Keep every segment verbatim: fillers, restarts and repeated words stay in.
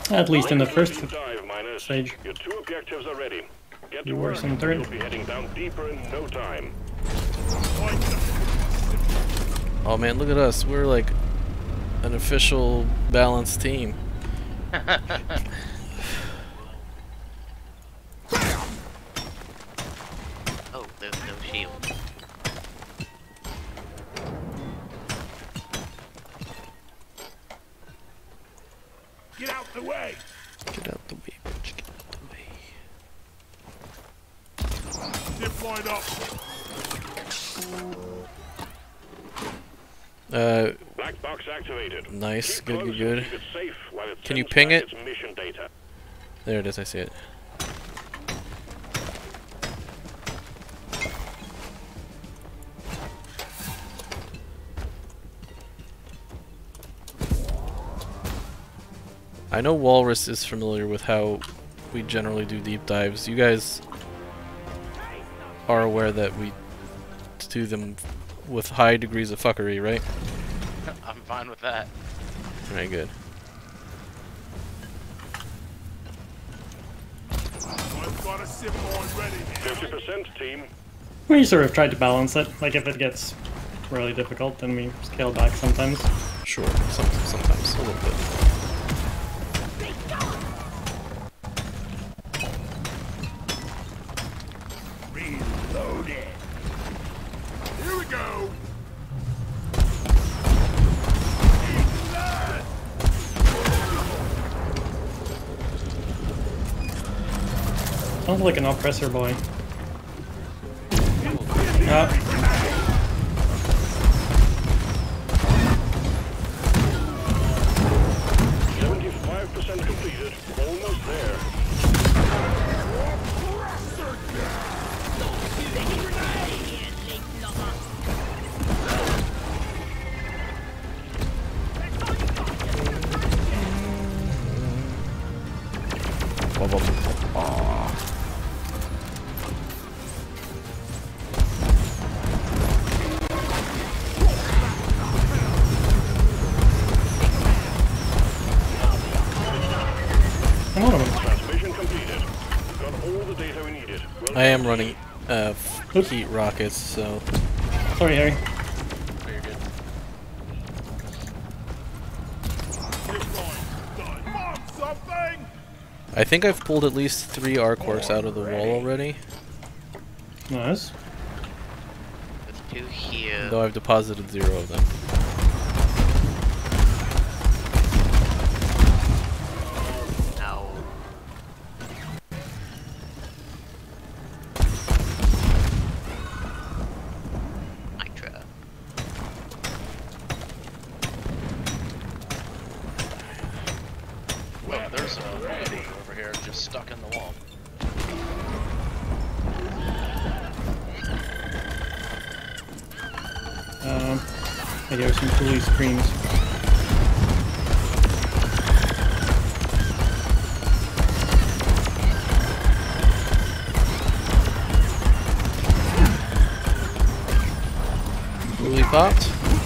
At least in the first dive, miners. stage. Your two objectives are ready. Get to You work. worse in the third. You'll be heading down deeper in no time. Oh man, look at us. We're like an official balanced team. Oh, there's no shield. Get out the way! Get out the way, bitch. Get out the way. Zip line up! Uh, Black box activated. nice. Keep Good, close good, good. and keep it safe while it Can you sends ping back it? its mission data. There it is. I see it. I know Walrus is familiar with how we generally do deep dives. You guys are aware that we do them with high degrees of fuckery, right? I'm fine with that. Very good. I've got a zip line ready. fifty percent team. We sort of tried to balance it. Like if it gets really difficult, then we scale back sometimes. Sure, some, sometimes a little bit. Reloaded. Here we go. Sounds like an oppressor boy. Ah. seventy-five percent completed. Almost there. Blah, blah, blah, blah. A lot of them. Transmission completed. Got all the data we needed. Well I am running uh, f- heat rockets, so Sorry, Harry. Oh, you're good. done. Mom, something! I think I've pulled at least three arc works out of the wall already, Nice. There's two here. though I've deposited zero of them. Ow. Nitra. Oh, there's a lady over here just stuck in the wall. Um, I hear some police screams. Really popped?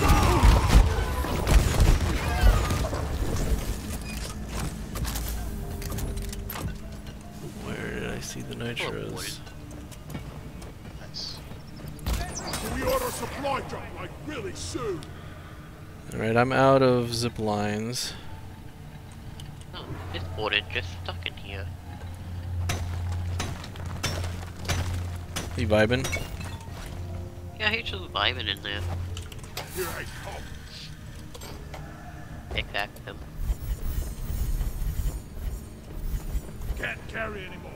Where did I see the nitros? Nice. We order a supply drop like really soon. Alright, I'm out of zip lines. Oh, this boarded just stuck in here. You vibing? Yeah, he's just vibing in there. Here I come. Pickaxe him. Can't carry anymore.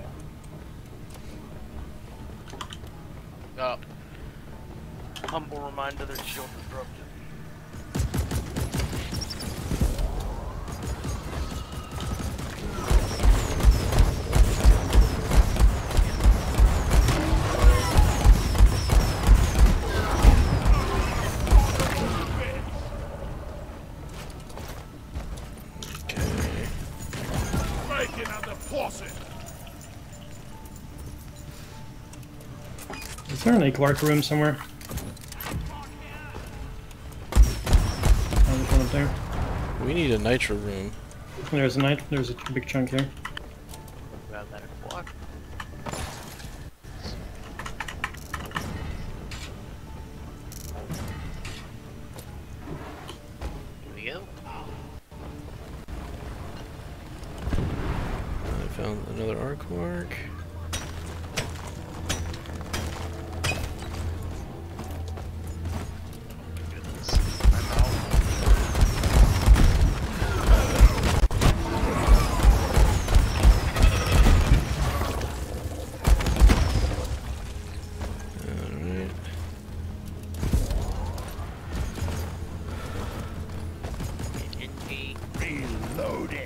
Oh. Humble reminder that shield is broken. Okay. Bacon at the faucet. Is there an Aquark room somewhere? Oh, there's one up there. We need a nitro room. There's a night. There's a big chunk here. Grab that block. Here we go. I found another arc mark. Goodness. I'm out. Alright. Envy. Reloaded.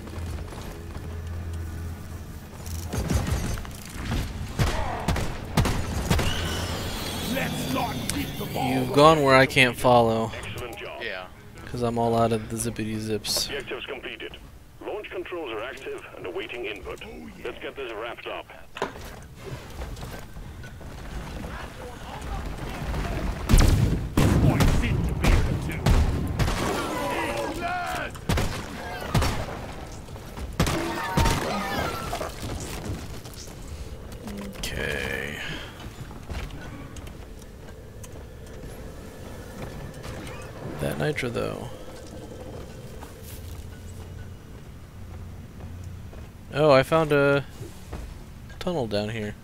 Let's not beat the ball. You've gone where I can't follow, Excellent job. Yeah. because I'm all out of the zippity zips. Objectives completed. Launch controls are active and awaiting input. Let's get this wrapped up. Boy, seem to be able to. England! Okay. That nitro though. Oh, I found a tunnel down here.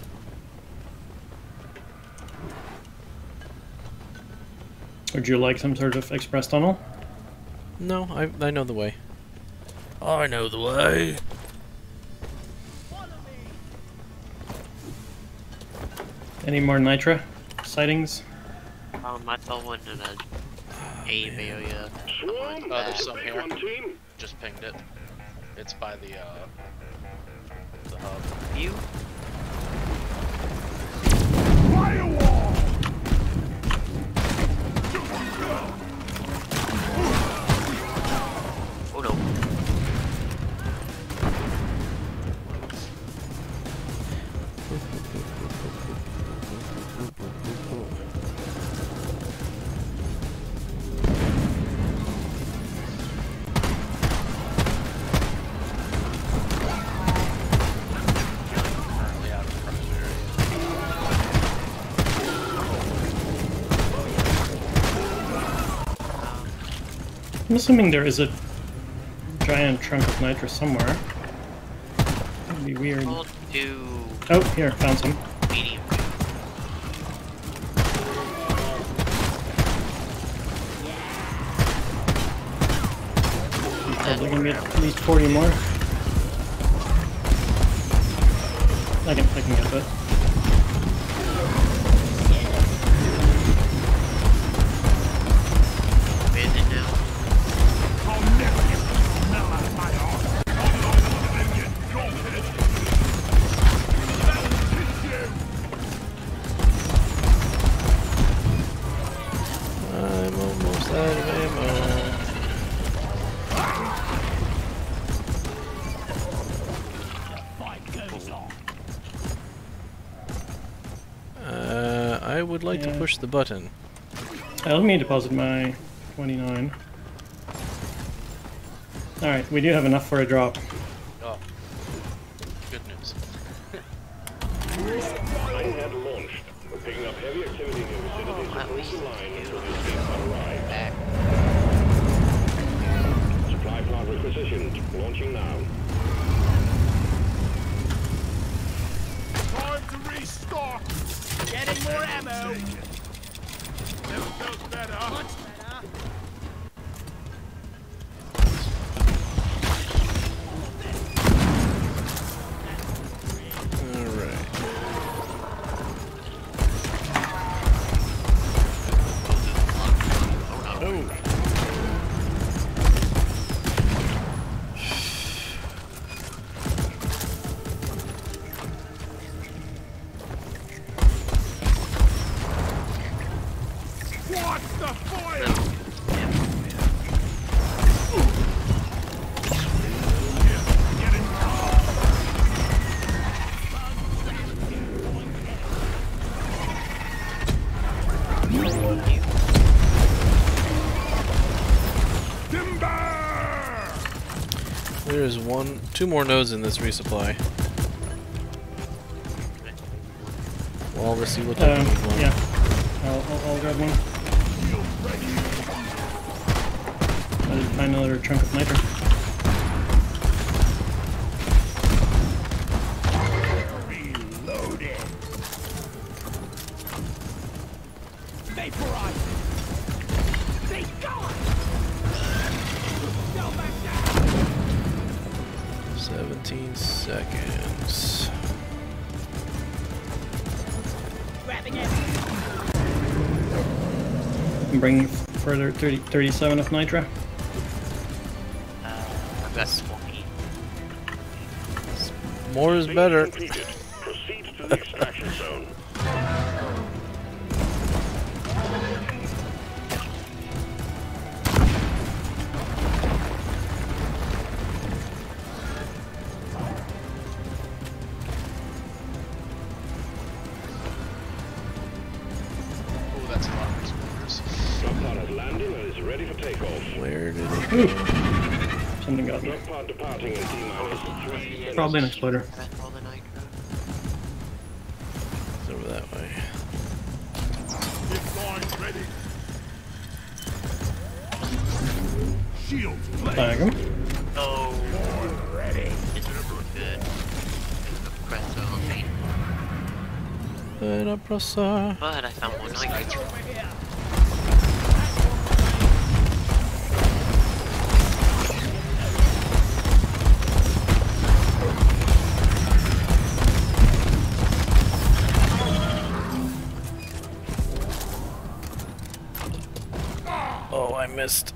Would you like some sort of express tunnel? No, I I know the way. I know the way. Any more Nitra sightings? Um, I saw one in a cave area. Swarm, Oh, there's some take here. one team. Just pinged it. It's by the uh the hub. You? Firewall! Oh no. Yeah, the primary. I'm assuming there is a giant chunk of Nitra somewhere. That'd be weird. I'll do Oh, here, found some. medium. Probably gonna be at least forty more. I can, I can get that. Bandit now. I'll never get the smell out of my arm. I'm not gonna get your head. That'll hit you. I'm almost out of ammo. Fight goes on. Uh, I would like to Yeah. push the button. Uh, let me deposit my twenty-nine. Alright, we do have enough for a drop. Oh. Good news. Minehead launched. We're picking up heavy activity in the vicinity, so At hold least the line two. until the escape pod arrives. Back. Supply pod requisitioned. Launching now. Time to restock. Getting more ammo. Never felt better. Much better. Alright. There is one, two more nodes in this resupply. Well, let's see what that Um, means. yeah. I'll, I'll, I'll grab one. I did find another chunk of nitro. Reloaded. Vaporize. They gone. Go back down. seventeen seconds. Grabbing it. I'm bringing further thirty, thirty-seven of nitro. Uh, I've got twenty. More is Stage better. completed. Proceed to the extraction zone. Oh, that's a lot of explorers. Drop pod has landed and is ready for takeoff. Where did it Ooh. Something got me. Drop pod departing in T minus three minutes. Probably an exploder. That's all the nitro. It's over that way. This line's ready. Shields play. Flag him. Oh, Ready. it's good. Press on me. But I pressa. But I found one nitro. Over here. Oh, I missed.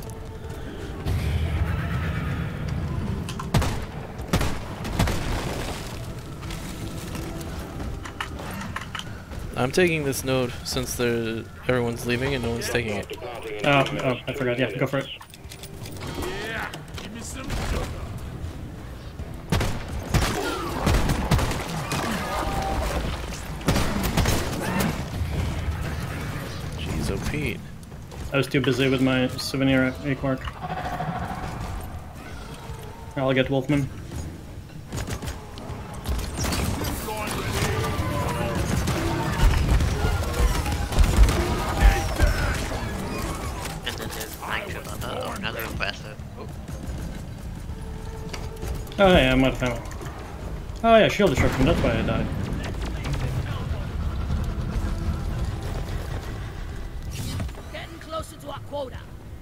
I'm taking this node since they're, everyone's leaving and no one's taking it. Departing in Oh, T oh, minus I forgot. Yeah, go for it. Yeah. Give me some sugar. Jeez, oh Pete. I was too busy with my souvenir A Quark. I'll get Wolfman. This line ready. And then there's nitro. Uh, another aggressive. Oh, Oh yeah, I might have found one. Oh yeah, shield destruction. That's why I died. Getting closer to our quota.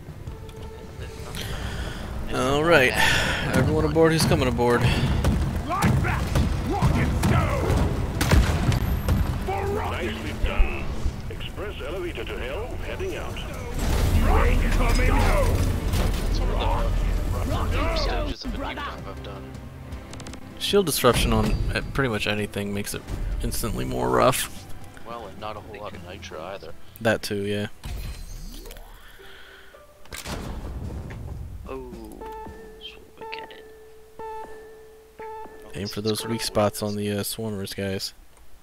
Alright. Everyone aboard who's coming aboard. Right back. Rocket stone. For rocket. Nicely done. Express elevator to hell, heading out. Train coming home. It's one of the Rocket rougher stone, stages of a deep brother. dive I've done. Shield disruption on uh, pretty much anything makes it instantly more rough. Well, and not a whole lot of nitro either. That too, yeah. oh, so we get it. Aim for those weak spots on the uh, swarmers, guys.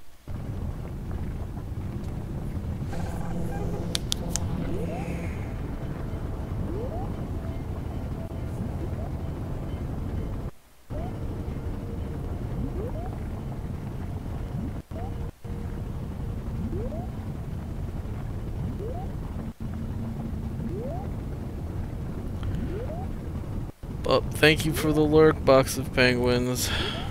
Well, thank you for the lurk, box of penguins.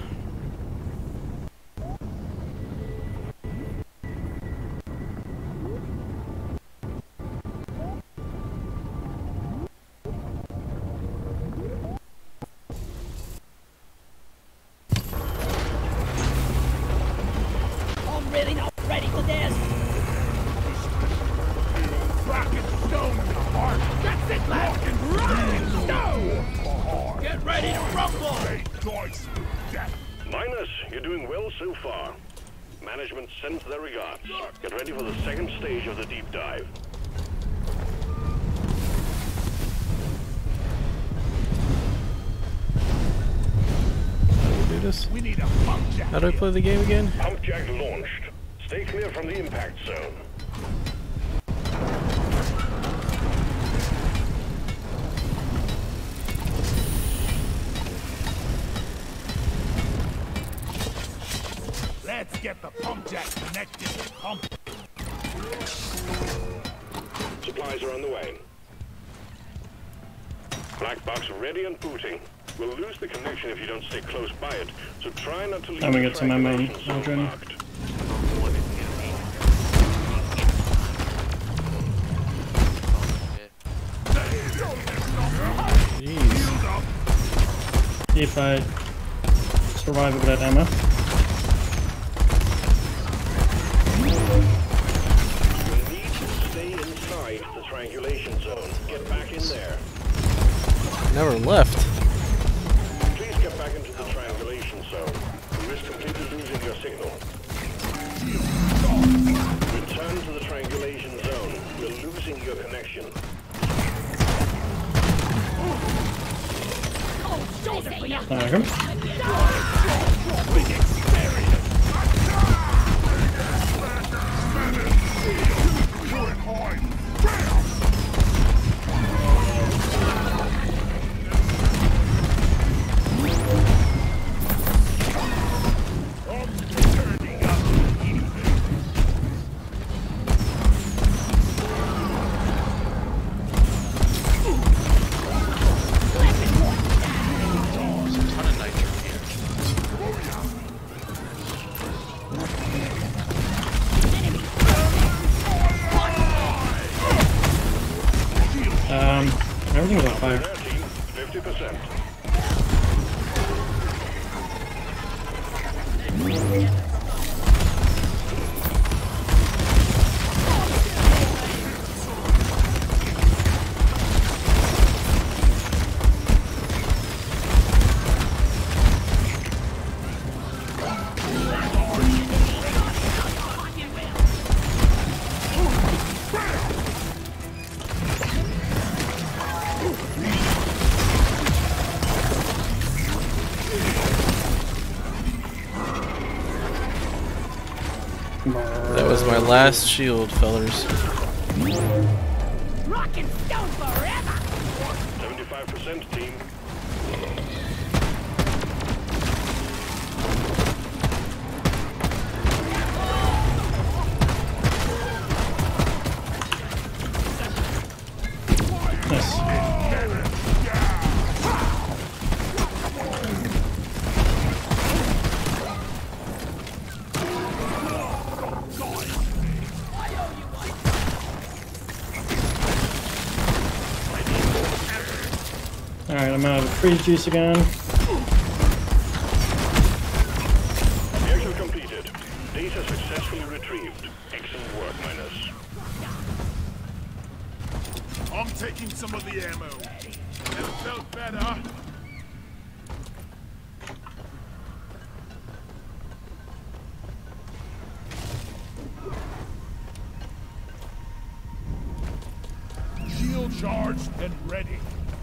I'm really not ready for this. Rocket stone in the heart. That's it, lad. Rocket stone. Get ready to rumble. Choice of death. Minus, you're doing well so far. Management sends their regards. Get ready for the second stage of the deep dive. How do we do this? We need a pump jack. How do I play the game again? Pump jack launched. Stay clear from the impact zone. get the pump jack connected. Pump. Supplies are on the way. Black box ready and booting. We'll lose the connection if you don't stay close by it, so try not to leave I'm gonna the get to my main triangulation zone Aldrin. marked. Jeez. If I survive with that ammo. We need to stay inside the triangulation zone. Get back in there. Never left. Please get back into the triangulation zone. You risk completely losing your signal. Return to the triangulation zone. You're losing your connection. There I go. Um, everything was on fire. fifty percent. That was my last shield, fellers. Rock and stone forever! seventy-five percent team. Nice. Alright, I'm out of freeze juice again. Mission completed. Data successfully retrieved. Excellent work, Minus. I'm taking some of the ammo. Never felt better. Shield charged and ready.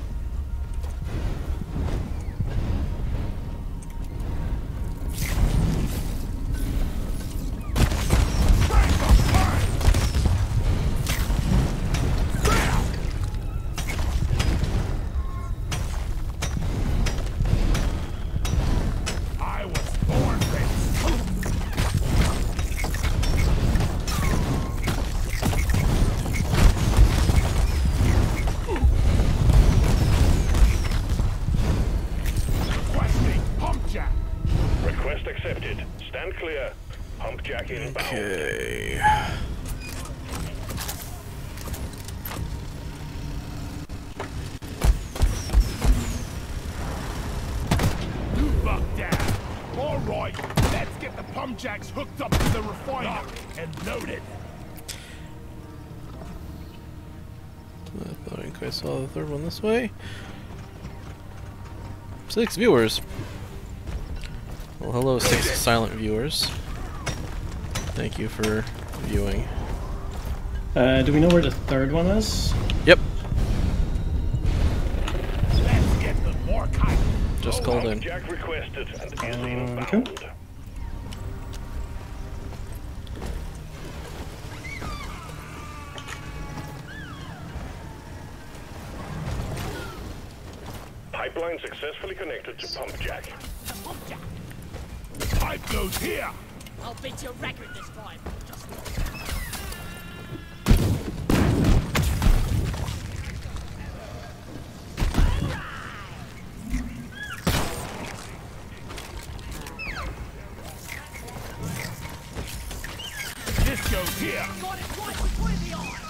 I was born ready. Requesting pump jack. Request accepted. Stand clear. Pump jack inbound. Okay. You buck down. All right, let's get the pump jacks hooked up to the refiner and loaded. I thought I quite saw the third one this way. Six viewers. Well, hello, six silent viewers. Thank you for viewing. Uh, do we know where the third one is? Yep, Let's get the more kite. just called Pump in. jack requested and is Okay. inbound. Pipeline successfully connected to pump jack. Pipe goes here. I'll beat your record this time. Just This goes here. got it right between the eyes.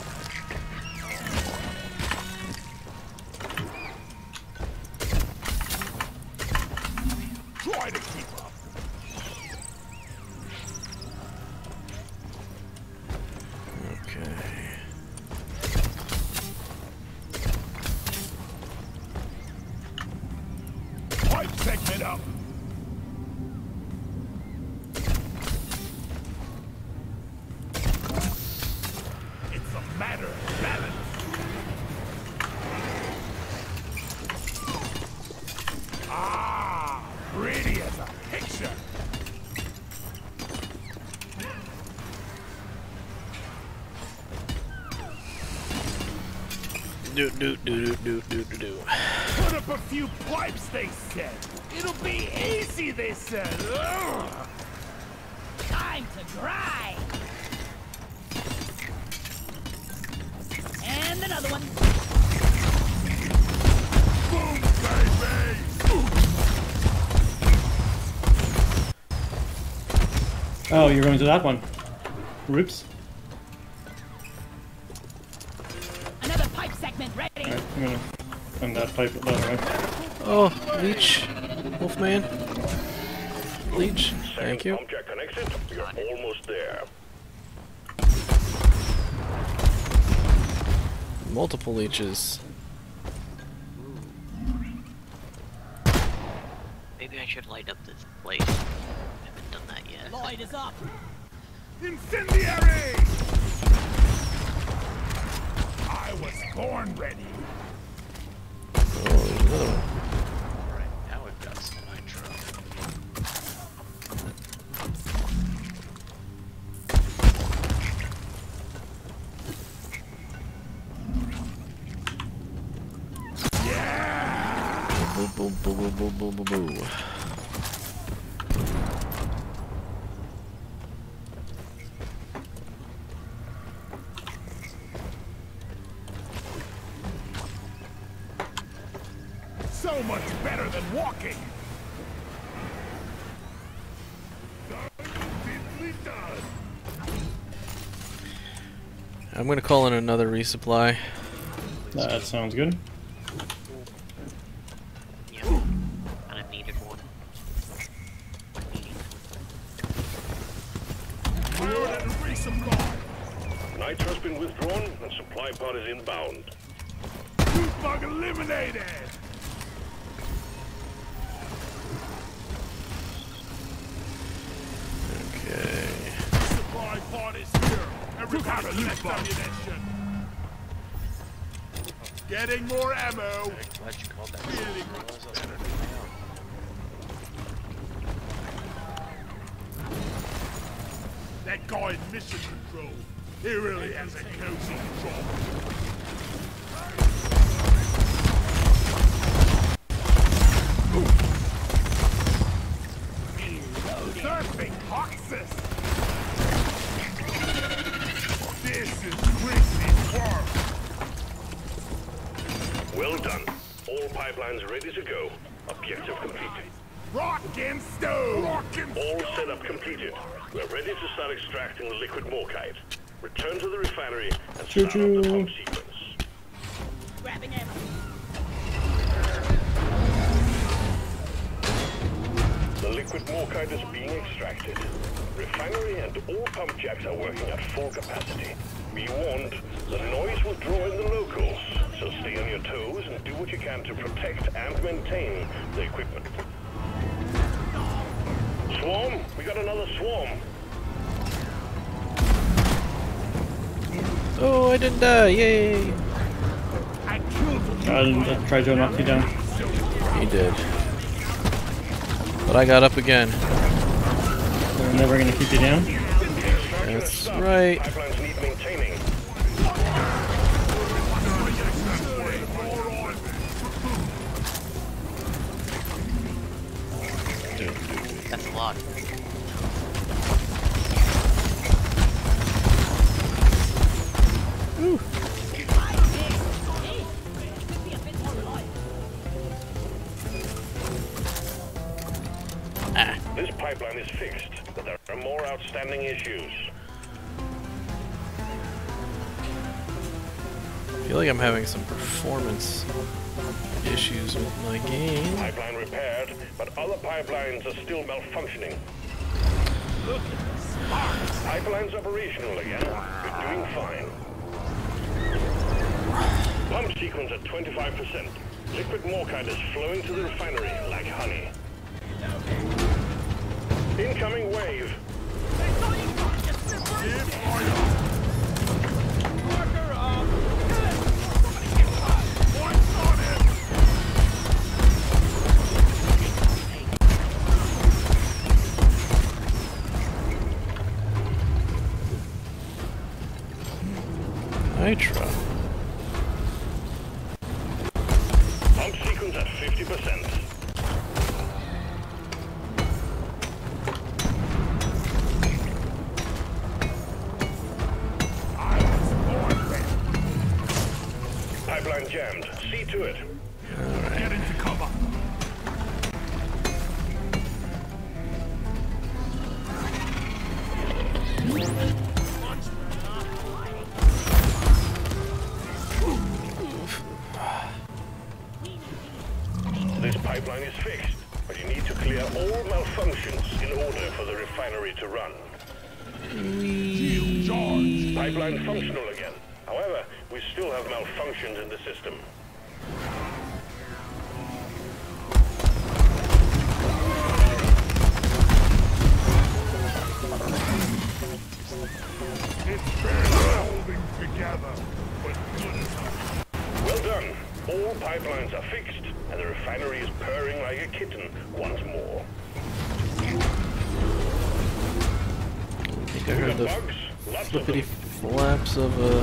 Try to keep up. Okay. Pipe segment up. It's a matter of balance. Ah, pretty as a picture. Do do do do do do do do. Put up a few pipes, they said. It'll be easy, they said. Ugh. Time to dry. And another one. Boom, baby! Oh, you're going to that one. Roops. Another pipe segment ready. Alright, I'm gonna send that pipe the other way. Oh, leech, Wolfman, leech. Thank you. Second pump jack connected. You're almost there. Multiple leeches. Maybe I should light up this place. I haven't done that yet. Light is up. Incendiary! I was born ready. Oh, there's another one. Alright, now we've got some nitro. Boo boo boo boo boo boo boo boo. So much better than walking. Diddly done. I'm gonna call in another resupply. That sounds good. Yeah. And I needed one. I ordered a resupply. Nitro's been withdrawn and supply pod is inbound. Tooth bug eliminated. Okay. Supply pod is here. Everybody collect ammunition. Getting more ammo. Glad you called that. Really What much was that? better. That guy in mission control, he really has a cozy job. Surfing Hoxus! This is crazy work! Well done. All pipelines ready to go. Objective completed. Rock and stone! Rock and All setup completed. We're ready to start extracting the liquid morkite. Return to the refinery and Choo start up the choo. pump sequence. Grabbing ammo. The liquid morkite is being extracted. Refinery and all pump jacks are working at full capacity. Be warned, the noise will draw in the locals, so stay on your toes and do what you can to protect and maintain the equipment. Swarm, we got another swarm. Oh, I didn't die! Yay! I killed him! I'll uh, try to knock you down. He did. But I got up again. They're never gonna keep you down. That's right. Pipelines need maintaining. That's a lot. pipeline is fixed, but there are more outstanding issues. I feel like I'm having some performance issues with my game. Pipeline repaired, but other pipelines are still malfunctioning. Pipeline's operational again. You're doing fine. Pump sequence at twenty-five percent. Liquid morkite is flowing to the refinery like honey. Incoming wave. Marker up. Points on it. Nitra. Pump sequence at fifty percent. Pipeline jammed. See to it. Get into cover. This pipeline is fixed, but you need to clear all malfunctions in order for the refinery to run. Shield charge. Pipeline functional again. However, we still have malfunctions in the system. It's barely holding together, but good enough. Well done. All pipelines are fixed, and the refinery is purring like a kitten once more. I think I heard the Bugs? Lots of flippity them. flaps of a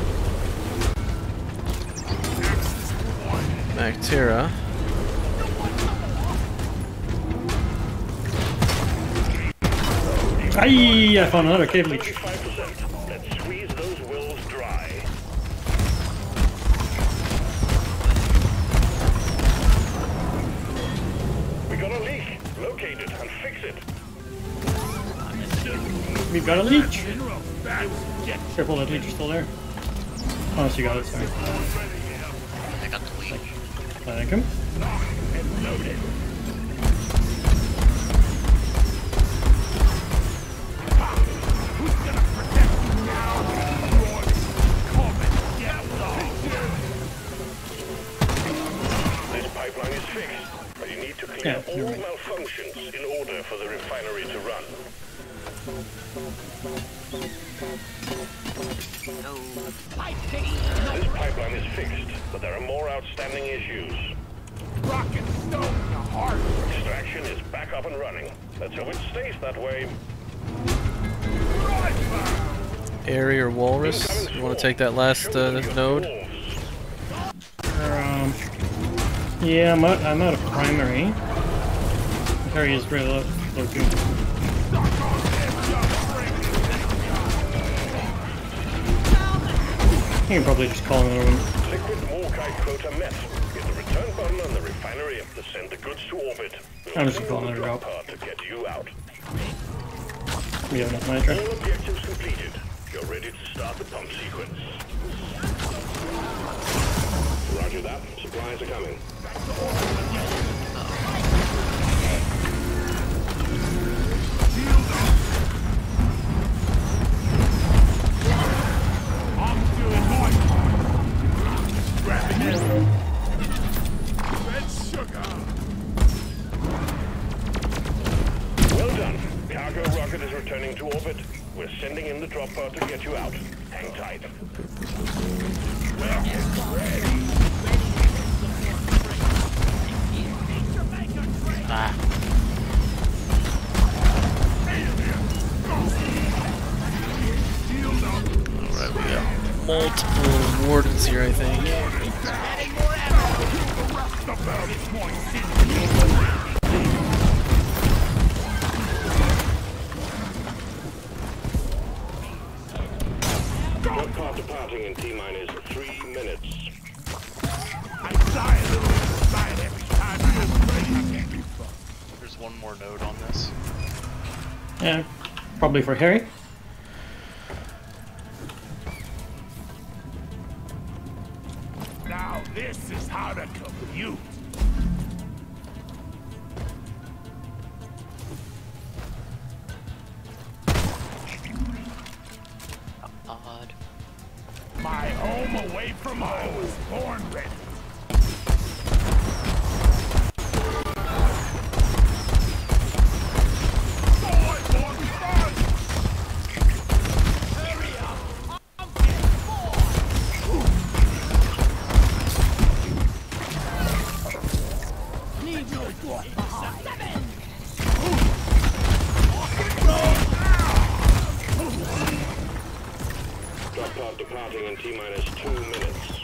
Mactera. Aye, I found another cave leech. thirty-five percent. Let's squeeze those wells dry. We got a leak. Locate it and fix it. We've got a leech. General, that's get Careful, that leech is still there. Oh, so you got it, sorry. I got the leech. Thank him. and loaded. Who's gonna protect you now? Roy, come and get low. This pipeline is fixed, but you need to clear Yeah, all you're right. malfunctions in order for the refinery to run. Pipe fix. This pipeline is fixed, but there are more outstanding issues. Rock and stone to heart. Extraction is back up and running. Let's hope it stays that way. Right back. Airy or Walrus? You want to take that last uh, node? Um, yeah, I'm out, I'm out of primary. Harry is really low, low too. You can probably just call another one. Liquid morkite quota met. Hit the return button on the refinery to send the goods to orbit. We'll I'm just send calling the it a drop drop. pod to get you out. We have enough nitro. All objectives completed. You're ready to start the pump sequence. Roger that. Supplies are coming. I'm doing my part. Grabbing it. Red sugar. Well done. Cargo rocket is returning to orbit. We're sending in the drop pod to get you out. Hang tight. Ah, Alright, we got multiple wardens here, I think. About it, point. Drop pod departing in T-minus three minutes. I die a little inside every time you break. There's one more node on this. Yeah, probably for Harry. Now this is how to compute. Odd. My home away from home was born ready. Drop pod departing in T minus two minutes.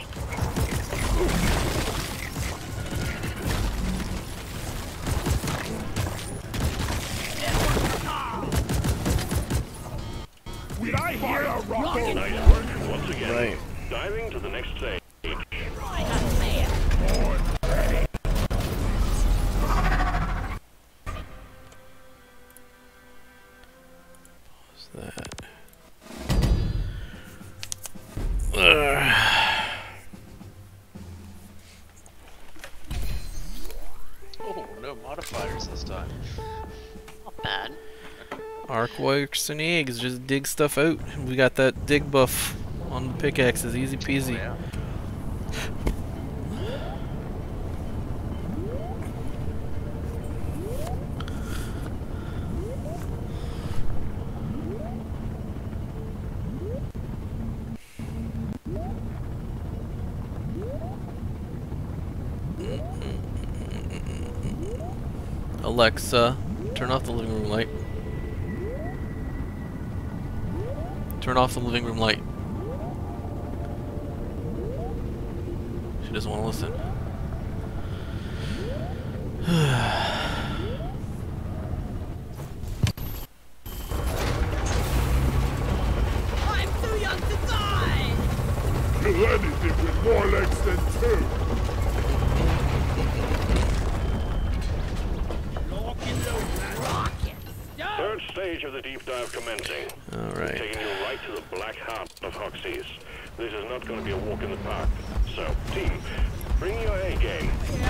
Did I hear a rocket? Nice work once again. Right. Diving to the next stage. What's that? Ugh. Oh, no modifiers this time. Not bad. Arc works and eggs, just dig stuff out. We got that dig buff on the pickaxes, easy peasy. Yeah. Alexa, turn off the living room light. Turn off the living room light. She doesn't want to listen. I'm too young to die! Kill anything with more legs than two. Lock and load, man. Rocket! Stone! Third stage of the deep dive commencing. Alright. Taking you right to the black heart of Hoxie's. This is not going to be a walk in the park. So, team, bring your A game.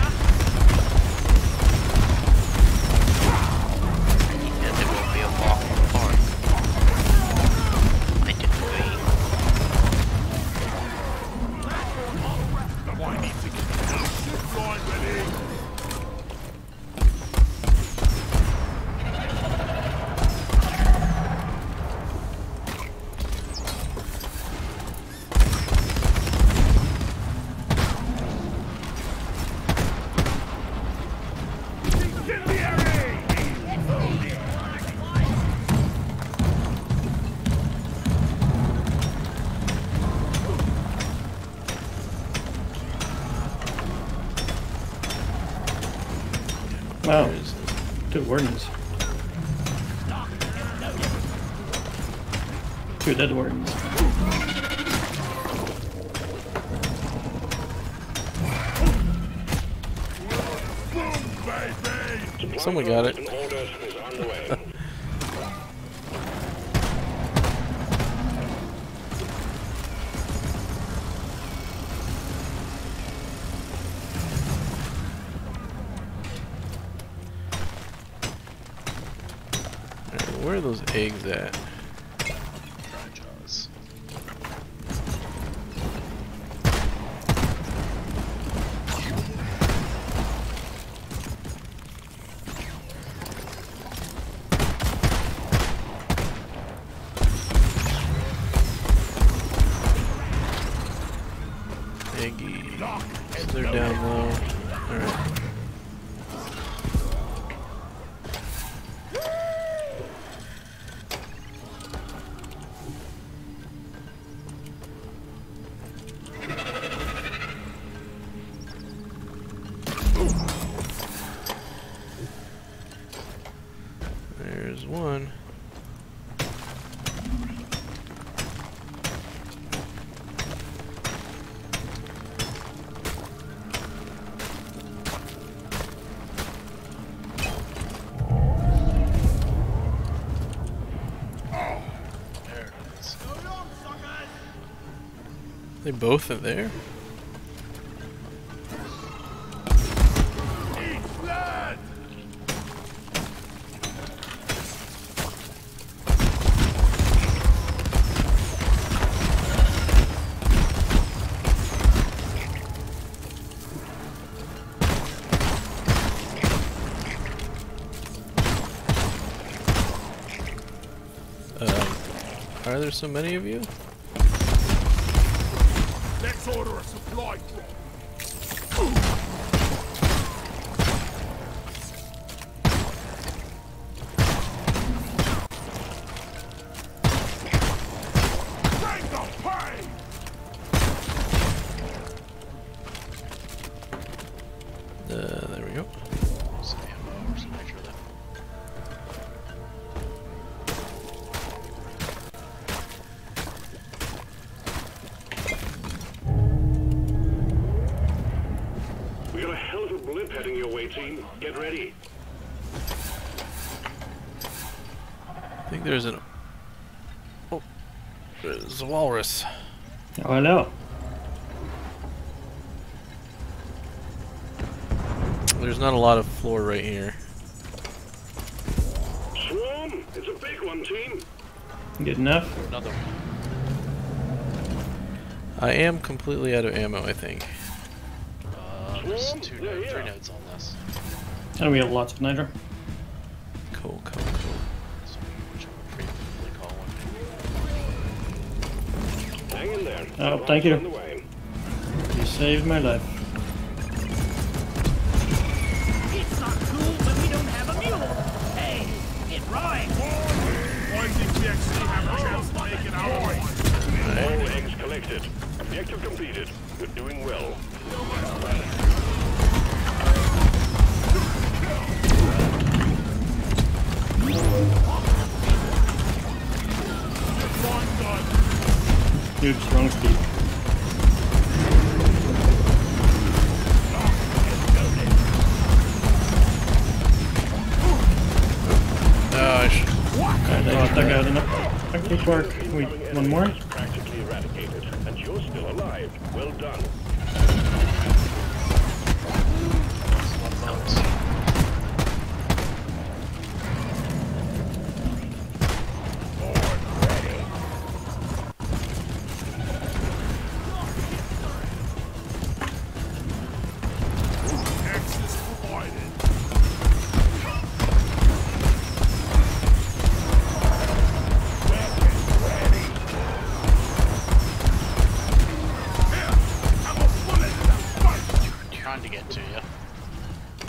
Yes, it will be a walk in the park. I disagree. I need to get the ship line ready. Wow, two wardens. Two dead wardens. Someone got it. An order is on the way. Alright, where are those eggs at? Dry jaws. Eggy. They're down low. Alright. There's one. They both are there? Eat blood! Um, are there so many of you? Let's order a supply drop. Take the pay! Uh, there we go. Some ammo or some nitro there. We got a hell of a blip heading your way, team. Get ready. I think there's an... Oh, there's a walrus. Oh, hello. There's not a lot of floor right here. Swarm! It's a big one, team. Good enough. Another one. I am completely out of ammo, I think. Uh, there's Swarm? two, Yeah, no- yeah. three nodes on this. And we have lots of nitro. Cool, cool, cool. So which one would frequently call one? Hang in there. Oh, Supplies thank you. on the way. You saved my life. It's not cool when we don't have a mule. Hey, it rhymes. I think we actually have a chance to make it our way. All eggs collected. Objective completed. We're doing well. Fine gun. Huge, strong speed. Oh, I should... Alright, I got that guy enough. Okay, work. Wait, one more? Is practically eradicated, and you're still alive. Well done. Nodes. Access provided. Trying to get to you.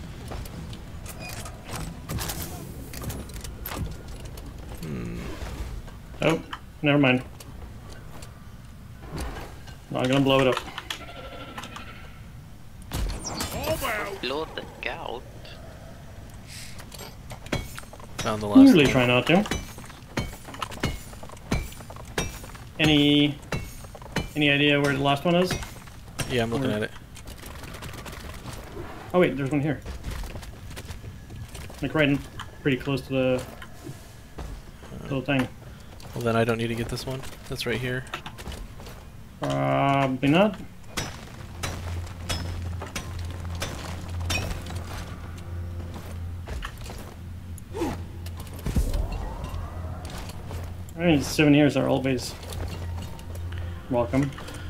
Oh, never mind. Not gonna blow it up. Blow the scout. Found the last Usually one. try not to. Any any idea where the last one is? Yeah, I'm looking Or- at it. Oh wait, there's one here. Like right in, pretty close to the little thing. Well, then I don't need to get this one. That's right here. Probably not. I mean, souvenirs are always welcome.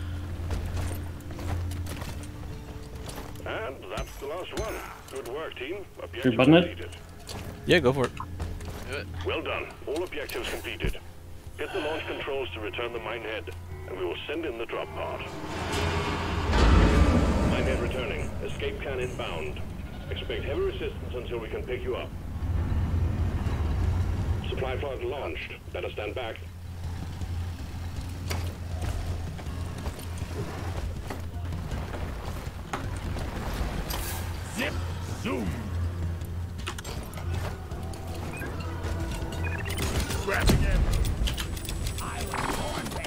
And that's the last one. Good work, team. You're Objective butting it? completed. Yeah, go for it. Do it. Well done. All objectives completed. Get the launch controls to return the minehead, and we will send in the drop pod. Minehead returning. Escape can inbound. Expect heavy resistance until we can pick you up. Supply pod launched. Better stand back. Zip. Zoom. Grabbing him. I was born ready.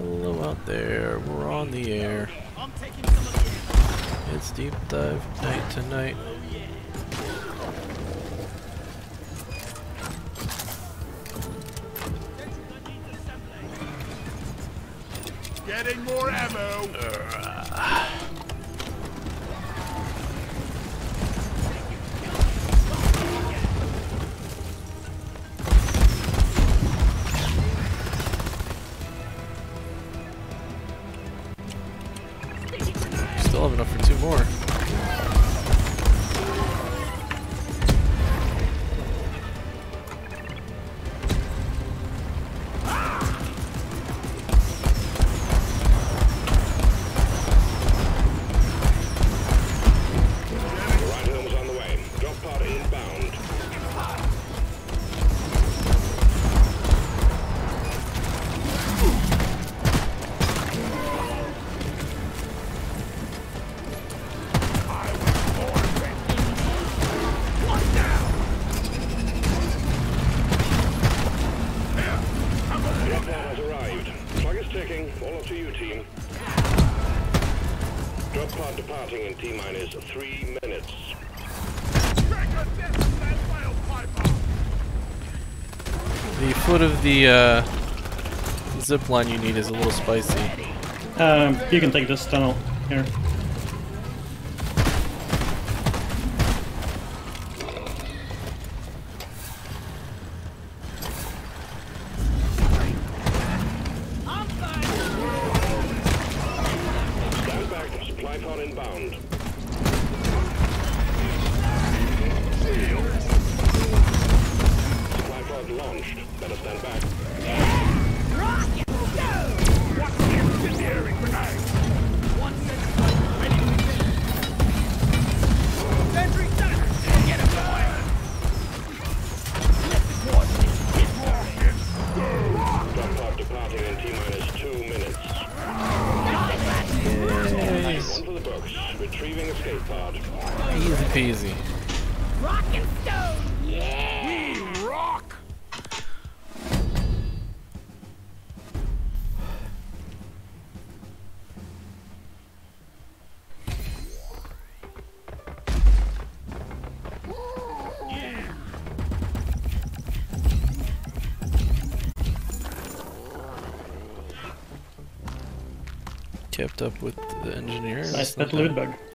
Hello out there, we're on the air. I'm taking some of the It's deep dive night tonight. Getting more ammo. Still have enough for two more. Rhinehome's on the way. Drop pod inbound. Drop pod has arrived. Clock is ticking. All up to you, team. Drop pod departing in T-minus three minutes. The foot of the uh, zip line you need is a little spicy. Um, you can take this tunnel here. I'm fine. Stand back. Supply pod inbound. Supply pod launched. Better stand back. Rocket! Go! What's the incendiary grenade? One second. Ready to begin. Sentry done. Get him going. Let the coordinates get moving. Drop pod departing in T-minus two minutes. One for the books. Retrieving escape pod. Easy peasy. Rock and stone. Yeah. We rock. Kept up with the engineers. Nice pet loot bug.